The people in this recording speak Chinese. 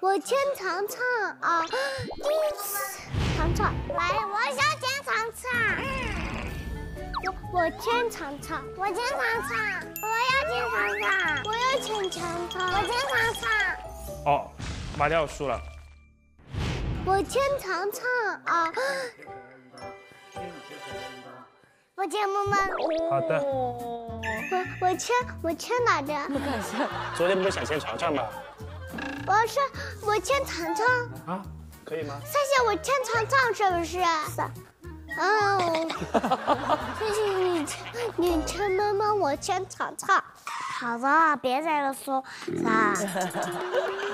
我牵长长啊，长长，来，我想牵长长。我牵长长，我牵长长，我要牵长长，我要牵长长，我牵长长。 哦，马里奥输了。 我牵长长啊，我牵木木。 好的。 我牵哪个？ 昨天不是想牵长长吗？ 我牵长长。 啊，可以吗？ 谢谢我牵长长是不是？是。哦，谢谢你牵妈妈，我牵长长。好的，别再说了。